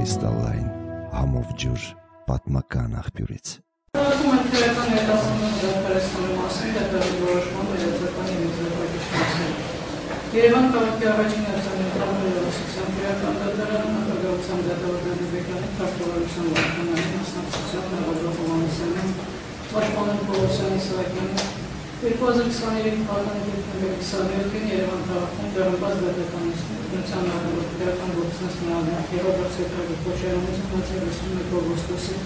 Կրիստալային համով ջուր պատմական աղբյուրից։ Ակում են քրեական ներկայացնում դեպրեսների մասին, դեպրեսի որոշման վերացական և եզրապակիչ մասին։ Երևան քաղաքի առաջին արձանագրական քրեական դատարանը նախագահության դատավորների վեկանի թարգմանության վարկանալի մասնակցությամբ Նավազով Հովհաննիսյանի, Պաշտպան Պողոսյանի Սահակյանի 2023 թվականի դեկտեմբերի 27-ին Երևան քաղաքում տեղադրված դատականության նախագահ քրեական գործընկերության Երրորդ սեկրետարի Քոչարյանից 31 օգոստոսի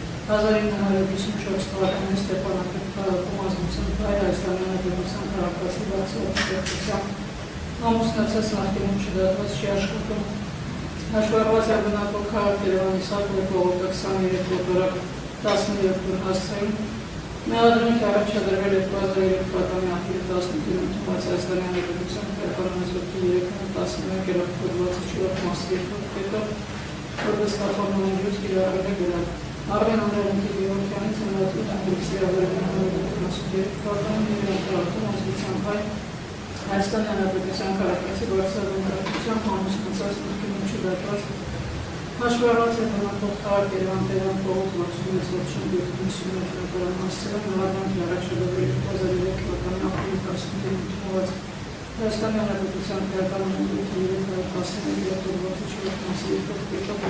1954 թվականին Ստեփանակերտ քաղաքում ազգություն հայ Հայաստանի Հանրապետության քաղաքացի բացառությամբ ամուսնացած նախկինում չդատված չի աշխատում։ Հաշվառված է բնակող քաղաք Երևանի Սակրե Պողոտա 23 օգոստոս 17 հասցեին մեղադրանք առաջադրվել 2003 թվականի ապրիլի 18-ին ընդունված Հայաստանի Հանրապետության Քրեական Ազգային 11-րդ փոփոխված 4 մասի հետո որպես կախարդական ջուր կիրառվել է գրավ։ Արմեն Անդրանիկի Գևորգյանից հնարածություն անգլիսի ավերգանների թվականին Երևան քաղաքում ազգությամբ հայ Հայաստանի Հանրապետության քաղաքացի բարձրաձայնությամբ ամուսնացած նախկինում չդատված հաշվառված է բնակող քաղաք Երևան Տերյան Պողոտ 66 հրապարակ հասցրել մեղադրանքի առաջադրվել 2003 թվականի ապրիլի 15-ին ընդունված Հայաստանի Հանրապետության Քրեական Ազգային 314 մասի երկրորդ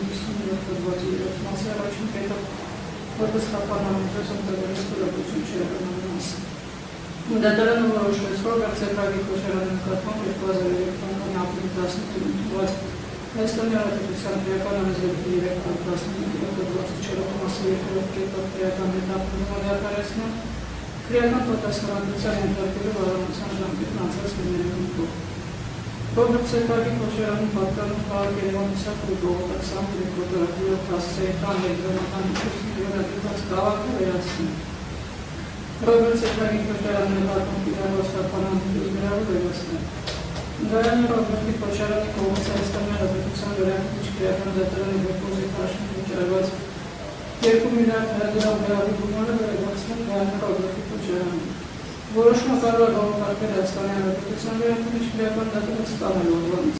մասի առաջին կետով որպես խափանարություն տվելիս տուրակություն չեղանալու մասին։ Դատարանը որոշվեց, որ Սերբրագի Քոչարյանի նկատմամբ 2003 թվականի ապրիլի 18-ին ընդունված Հայաստանի Հանրապետության Քրեական Ազգային 314 մասի երկրորդ կետով քրեական հետապնդում դատարեցնել քրեական պատասխանատվության ենթարկելու վարողության ժամկետն անցած լինելու հիմքով։ Ռոբերտ Սերբրագի Քոչարյանի պատկանում քաղաք Երևանի Սակրե Պողոտա 23 օգոստոս հասցեի տան ներդրումական ուսումնասիրված քաղաքը վերացնել։ Ռոբերտ Սերբրագի Քոչարյանի նկատմամբ կիրառված խափանանքների գրավը վերացնել։ Ընդհանրապես Ռոբերտ Քոչարյանի կողմից Հայաստանի Հանրապետության վերահսկողի քրեական դատարանի դեպոզիտ հաշվին վճարված 2 միլիարդ դրամ գրավի գումարը վերադարձնել Ռոբերտ Քոչարյանին։ Որոշումը կարող է բավականել Հայաստանի Հանրապետության վերահսկողի քրեական դատարանի ստանալու